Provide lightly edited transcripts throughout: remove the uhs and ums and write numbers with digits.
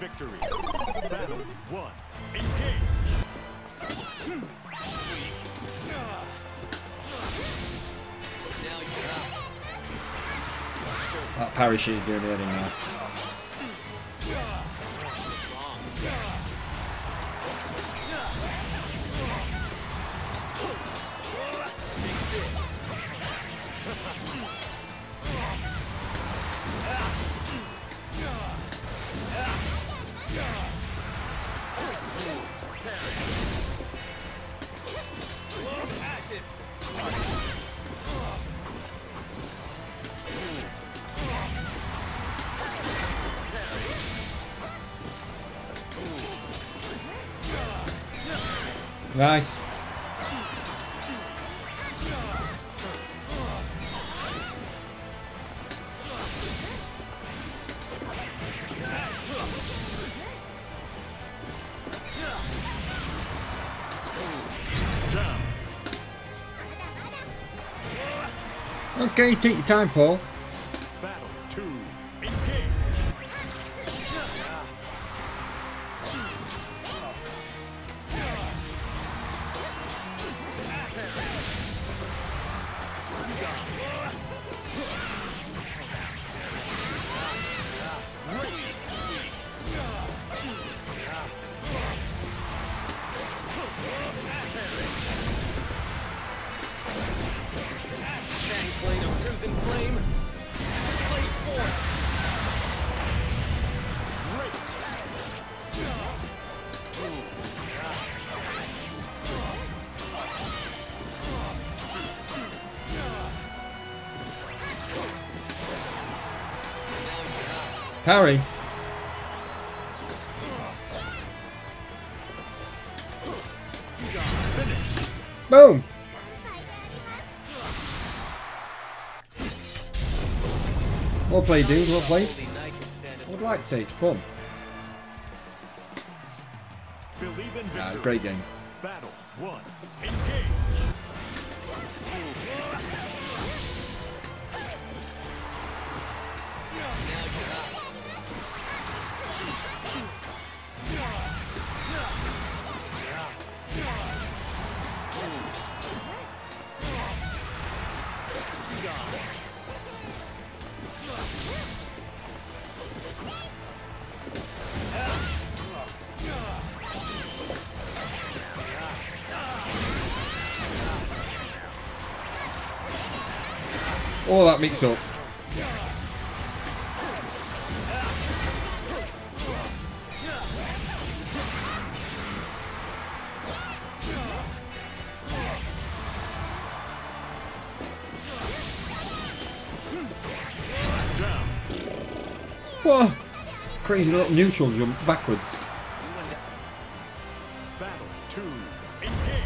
victory. Battle 1. Engage. That parry she's doing it now. Nice. Okay, take your time, Paul. Battle 2. Engage. Parry. Boom. Well played, dude. Well played. I would like to say it's fun. Great game. Battle 1. Engage. All that mix up. Whoa! Crazy little neutral jump backwards. Battle 2. Engage.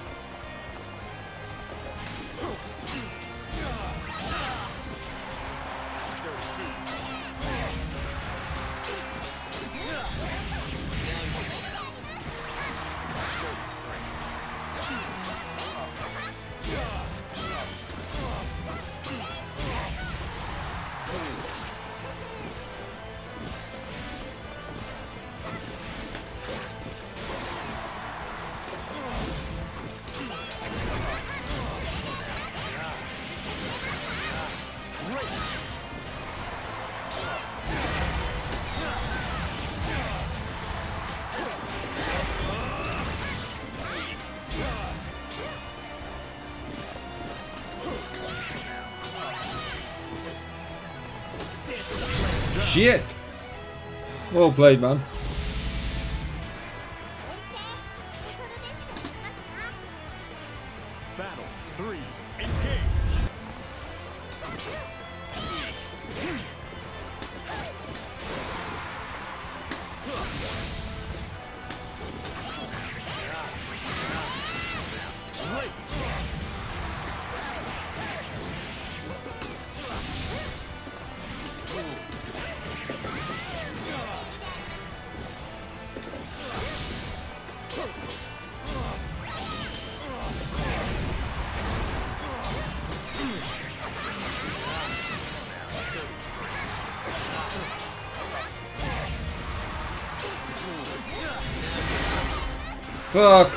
Shit! Well played, man. Battle 3. Engage. Fuck.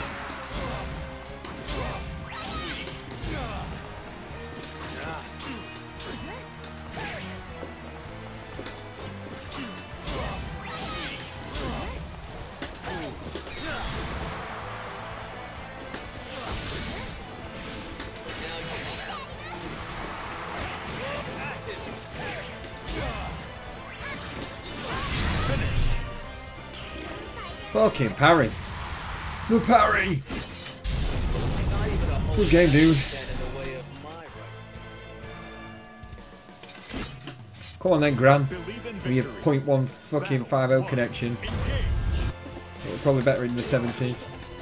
Fucking parry. The parry. Good game, dude. Come on then, Gran. With your 0.1 fucking 50 connection. It'll probably better in the 70s.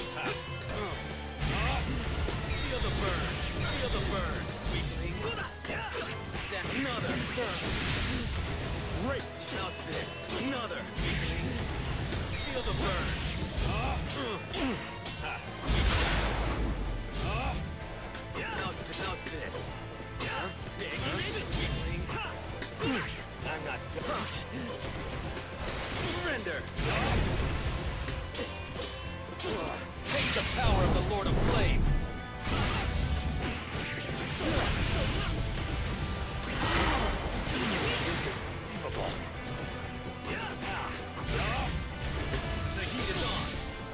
Take the power of the Lord of Flame. Inconceivable. The heat is on.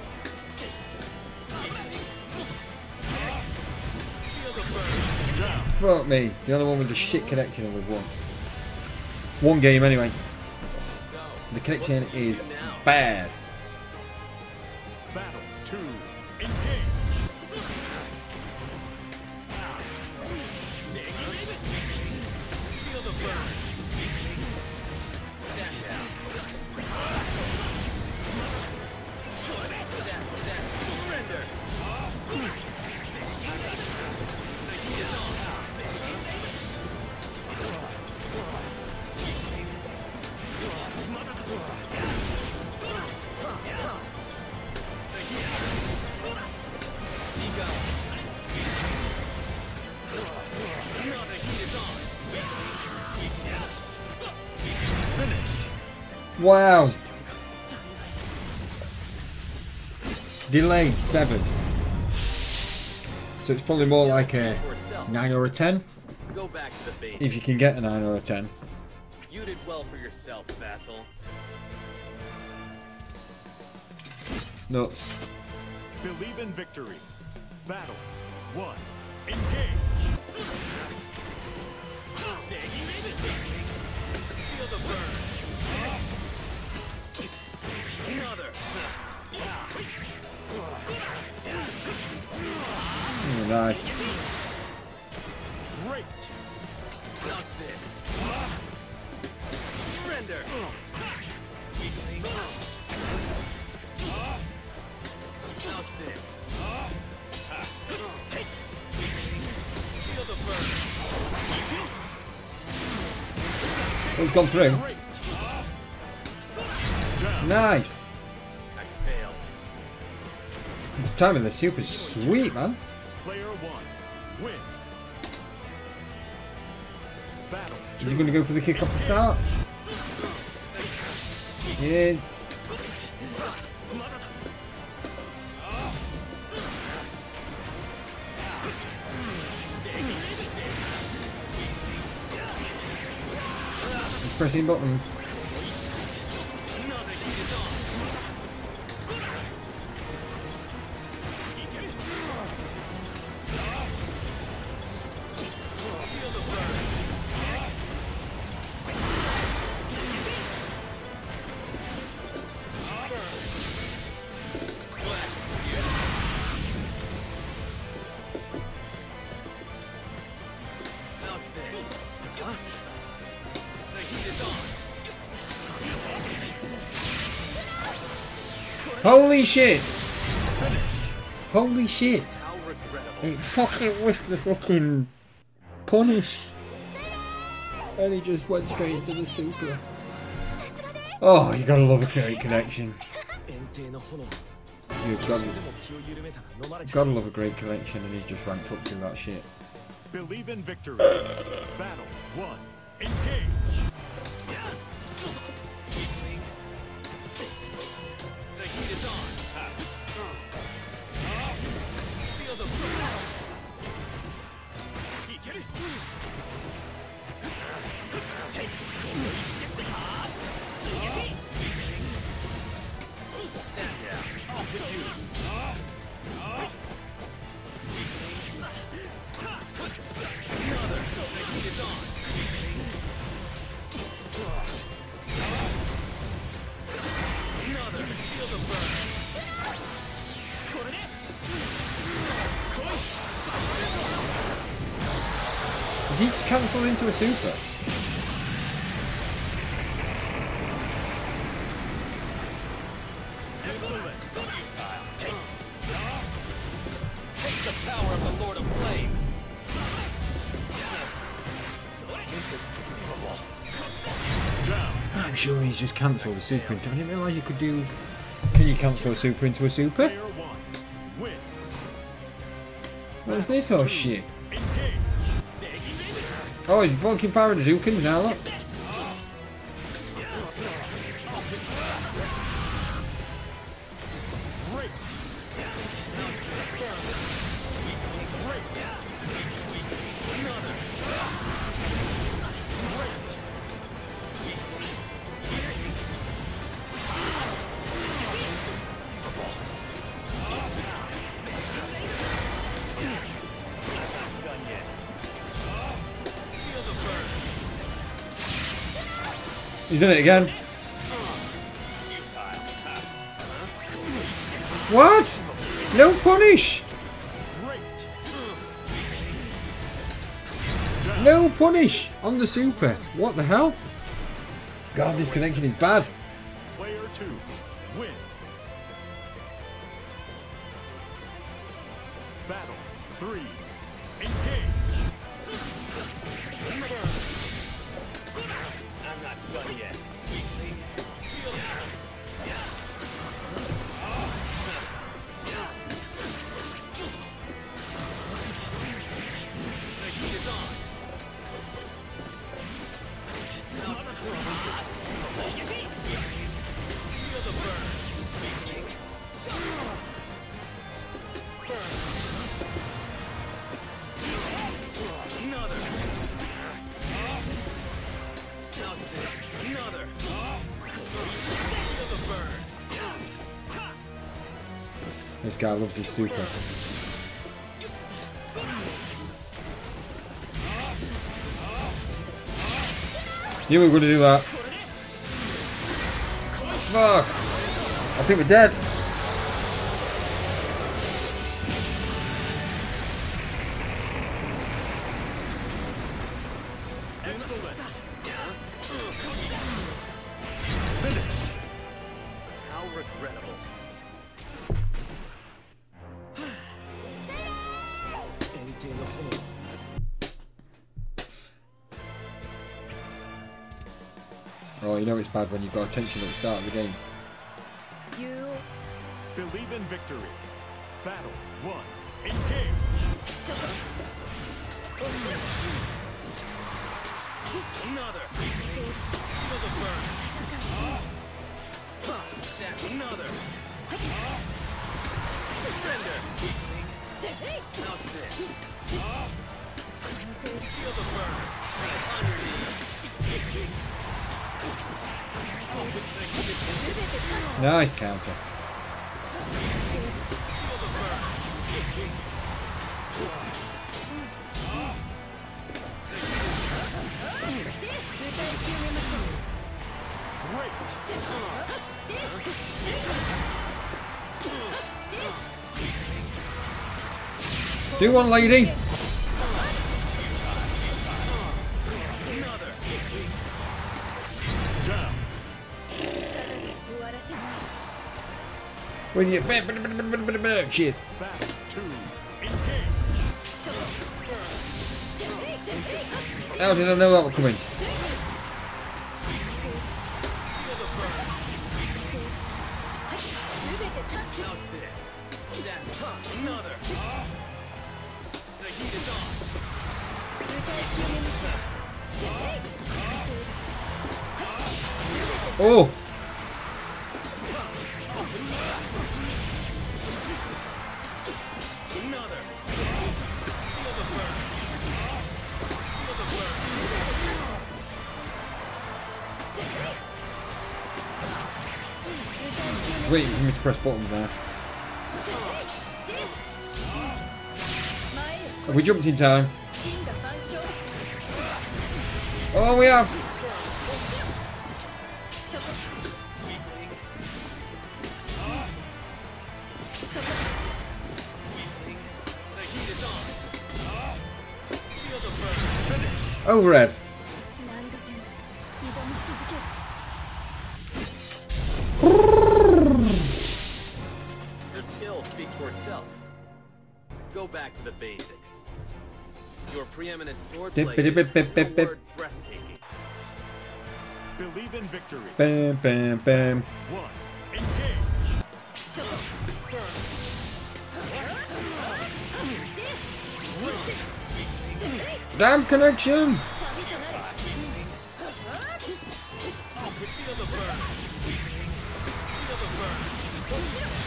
Feel the burn. Fuck me. The only one with the shit connection and we've won. One game anyway. The connection is bad. Battle 2, engage. Feel the burn. Dash out. Surrender. The heat is on. Wow. Delay 7. So it's probably more like a 9 or a 10. Go back to the base. If you can get a 9 or a 10. You did well for yourself, vassal. Nuts. Believe in victory. Battle 1, engage. Feel the burn. Another. Oh, nice. Great. Not this. Surrender. Not this. Feel the burn. Oh, it's gone through. Nice. I failed. The timing of the super is sweet, man. Player 1, win. Battle Is he going to go for the kick off the start? He is. He's pressing buttons. Holy shit! Holy shit! It fucking whiffed the fucking punish. And he just went straight into the super. Oh, you gotta love a great connection. You've gotta love a great connection, and he's just ranked up to that shit. Believe in victory. Battle 1, engage. Did he just cancel into a super? Take the power of the Lord of Flame. I'm sure he's just cancelled the super into. I didn't realise you could do. Can you cancel a super into a super? Player one, win. What's this horse shit? Engage. Oh, he's fucking power of the Dukins now, look. Great. He's done it again. What? No punish. No punish on the super. What the hell? God, this connection is bad. Player two, win. Battle three, engage. I'm not done yet. This guy loves his super. You were going to do that. Fuck. I think we're dead. Excellent. How regrettable. Oh, you know it's bad when you've got attention at the start of the game. You Believe in victory. Battle one, engage. Another. Feel the burn. That's another. Surrender. Now sit. Feel the burn. Underneath. Nice counter. Do one, lady. Down. When you shit. Battle two, engage. How did I know that was coming? Another. The heat is on. Oh! Another. Feel the burn. Feel the burn. Waiting for me to press buttons now. Have we jumped in time? Oh, we have! The heat is on. Feel the burn. Overhead. Your skill speaks for itself. Go back to the basics. Your preeminent swordplay is in a word, breathtaking. Believe in victory. Bam, bam, bam. 1. Engage. Damn connection! Feel the burn. Feel the burn.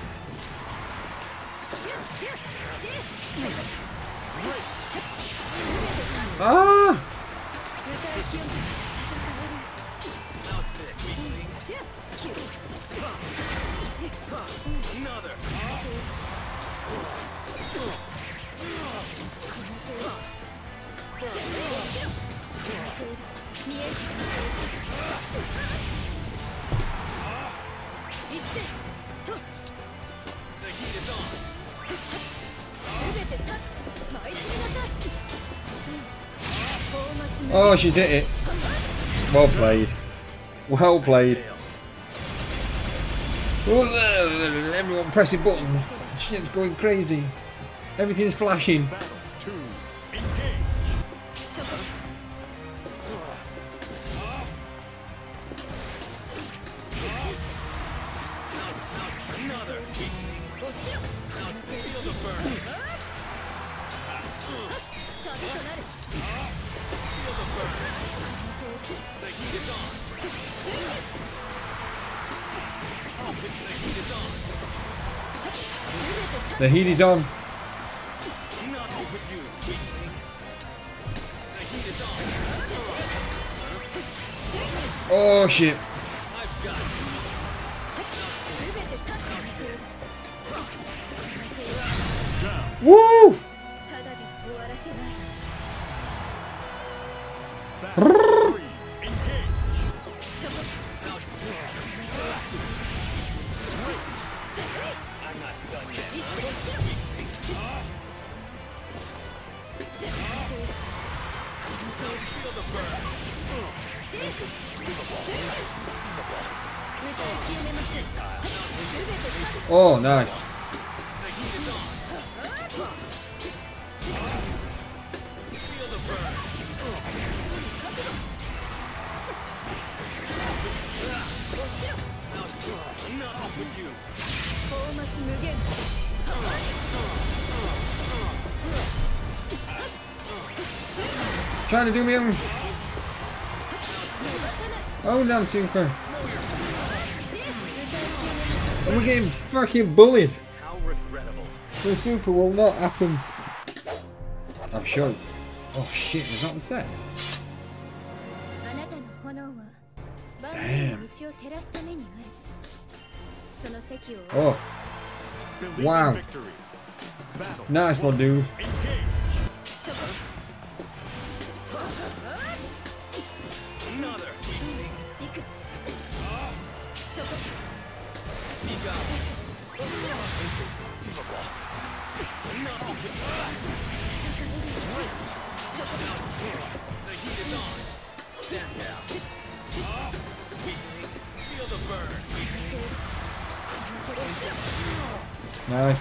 Ah! Now stick. Another. The heat is on. Oh, she's hit it. Well played. Well played. Oh, everyone pressing buttons. Shit's going crazy. Everything's flashing. Battle 2. Engage. Another. Now feel the burn. Feel the burn. The heat is on. The heat is on. The heat is on. Not over you. The heat is on. Oh shit. I've got you. Down. Woo! Battle 3. Engage. I'm not done yet. Feel the burn. Oh, nice. The heat is on. Feel the burn. Enough with you. Trying to do me own. Oh, damn super. And we're getting fucking bullied. How regrettable. The super will not happen. I'm sure. Oh shit, was that the set? Damn. Oh, Believe wow. in victory. Battle nice 1. one, dude. Engage. Another. The heat is on. Stand down. Feel the burn. Nice.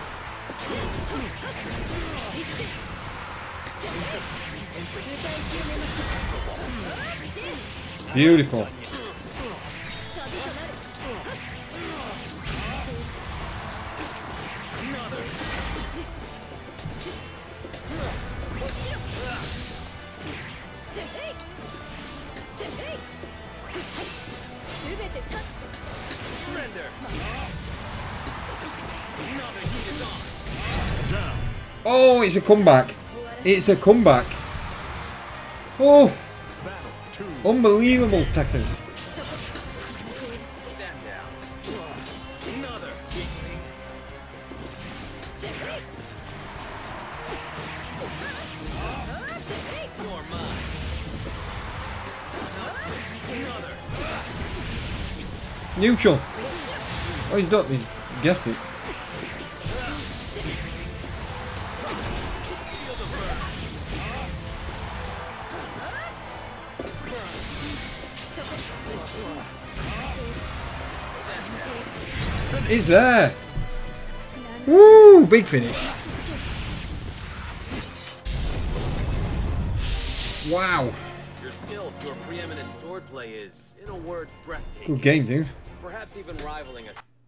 Beautiful. Surrender. Another heat is on. Down. Oh, it's a comeback. It's a comeback. Oh, Battle 2. unbelievable, Tekkers. Stand down. Another. You're mine. Another. Neutral. Oh, he's done. He's guessed it. Feel the burn. He's there. Woo! Big finish. Wow. Your skill, your preeminent swordplay is, in a word, breathtaking. Good game, dude. Perhaps even rivaling us.